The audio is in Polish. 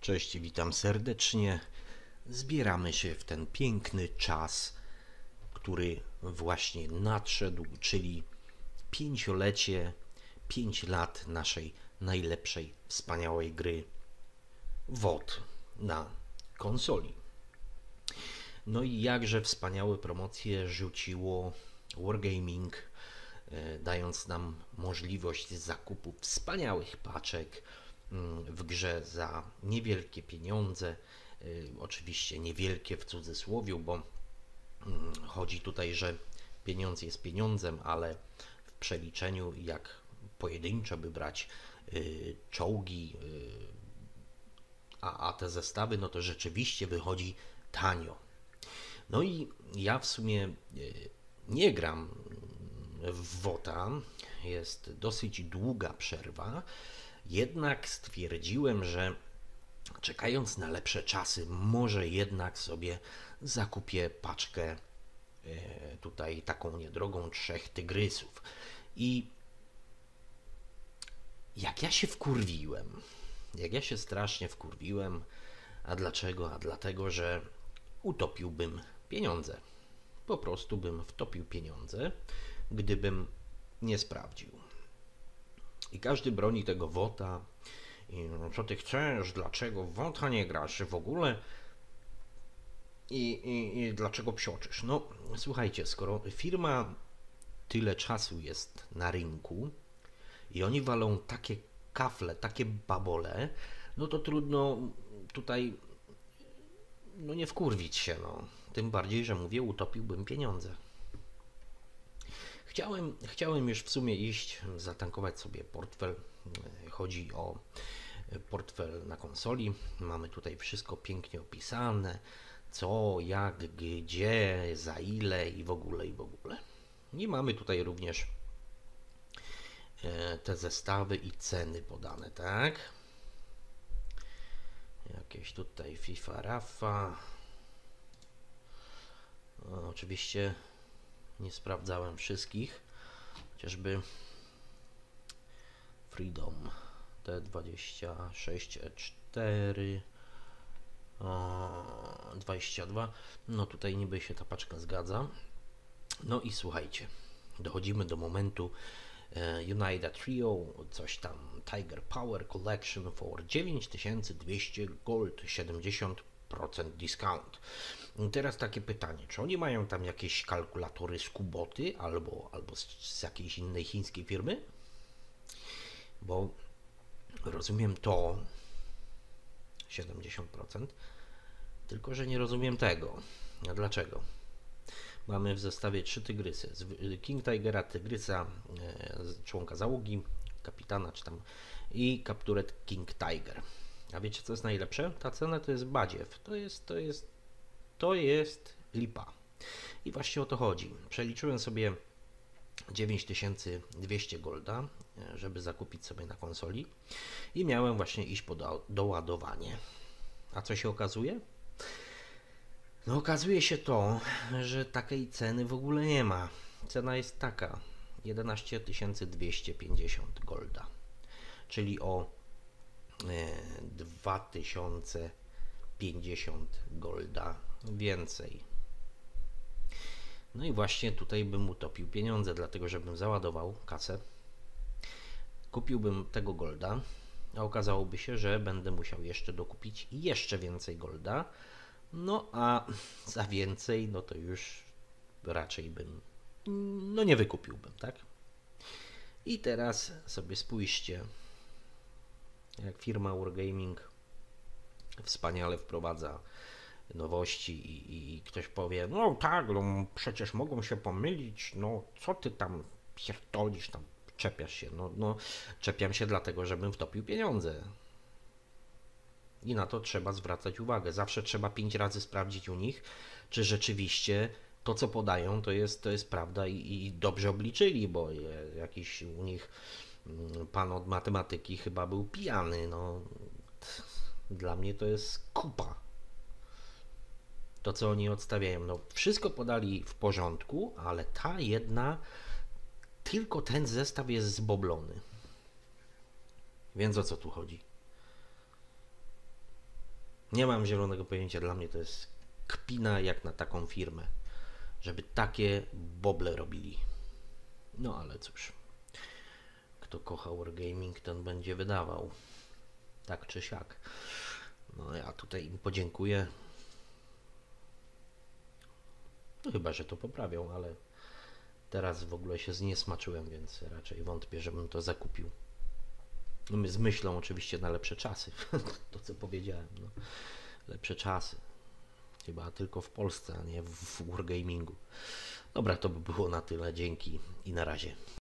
Cześć, witam serdecznie. Zbieramy się w ten piękny czas, który właśnie nadszedł, czyli pięciolecie, 5 lat naszej najlepszej, wspaniałej gry WOT na konsoli. No i jakże wspaniałe promocje rzuciło Wargaming, dając nam możliwość zakupu wspaniałych paczek w grze za niewielkie pieniądze. Oczywiście niewielkie w cudzysłowie, bo chodzi tutaj, że pieniądz jest pieniądzem, ale w przeliczeniu jak pojedynczo by brać czołgi, a te zestawy, no to rzeczywiście wychodzi tanio. No i ja w sumie nie gram w WOTA, jest dosyć długa przerwa, jednak stwierdziłem, że czekając na lepsze czasy, może jednak sobie zakupię paczkę tutaj taką niedrogą 3 tygrysów. I jak ja się wkurwiłem, jak ja się strasznie wkurwiłem, a dlaczego? A dlatego, że utopiłbym pieniądze. Po prostu bym wtopił pieniądze, gdybym nie sprawdził. I każdy broni tego WOTA. I co ty chcesz? Dlaczego w WOTA nie grasz w ogóle? I dlaczego psioczysz? No, słuchajcie, skoro firma tyle czasu jest na rynku i oni walą takie kafle, takie babole, no to trudno tutaj nie wkurwić się, no. Tym bardziej, że mówię, utopiłbym pieniądze. Chciałem już w sumie iść, zatankować sobie portfel. Chodzi o portfel na konsoli. Mamy tutaj wszystko pięknie opisane. Co, jak, gdzie, za ile i w ogóle, i w ogóle. I mamy tutaj również te zestawy i ceny podane, tak? Jakieś tutaj FIFA, Rafa. Oczywiście nie sprawdzałem wszystkich. Chociażby Freedom T26 E4 22. No tutaj niby się ta paczka zgadza. No i słuchajcie, dochodzimy do momentu United Trio, coś tam Tiger Power Collection for 9200 gold, 70% discount. I teraz takie pytanie, czy oni mają tam jakieś kalkulatory z Kuboty albo z jakiejś innej chińskiej firmy? Bo rozumiem to 70%, tylko że nie rozumiem tego. A dlaczego? Mamy w zestawie 3 tygrysy. King Tigera, tygrysa, członka załogi, kapitana czy tam i kapturet King Tiger. A wiecie co jest najlepsze? Ta cena to jest badziew. To jest lipa. I właśnie o to chodzi. Przeliczyłem sobie 9200 golda, żeby zakupić sobie na konsoli i miałem właśnie iść po doładowanie. A co się okazuje? No okazuje się to, że takiej ceny w ogóle nie ma. Cena jest taka 11 250 golda, czyli o 2050 golda więcej. No i właśnie tutaj bym utopił pieniądze, dlatego żebym załadował kasę, kupiłbym tego golda, a okazałoby się, że będę musiał jeszcze dokupić jeszcze więcej golda, no a za więcej, no to już raczej bym, nie wykupiłbym, tak? I teraz sobie spójrzcie, jak firma Wargaming wspaniale wprowadza nowości i ktoś powie, no tak, no przecież mogą się pomylić, no co ty tam pierdolisz, tam czepiasz się, no czepiam się dlatego, żebym wtopił pieniądze. I na to trzeba zwracać uwagę. Zawsze trzeba 5 razy sprawdzić u nich, czy rzeczywiście to, co podają, to jest prawda i dobrze obliczyli, bo jakiś u nich pan od matematyki chyba był pijany. No, dla mnie to jest kupa. To, co oni odstawiają. No, wszystko podali w porządku, ale ta jedna, tylko ten zestaw jest zboblony. Więc o co tu chodzi? Nie mam zielonego pojęcia, dla mnie to jest kpina jak na taką firmę, żeby takie boble robili. No ale cóż, kto kocha Wargaming, ten będzie wydawał, tak czy siak. No ja tutaj im podziękuję. No chyba, że to poprawią, ale teraz w ogóle się zniesmaczyłem, więc raczej wątpię, żebym to zakupił. Z myślą oczywiście na lepsze czasy. To co powiedziałem, no. Lepsze czasy. Chyba tylko w Polsce, a nie w Wargamingu. Dobra, to by było na tyle. Dzięki i na razie.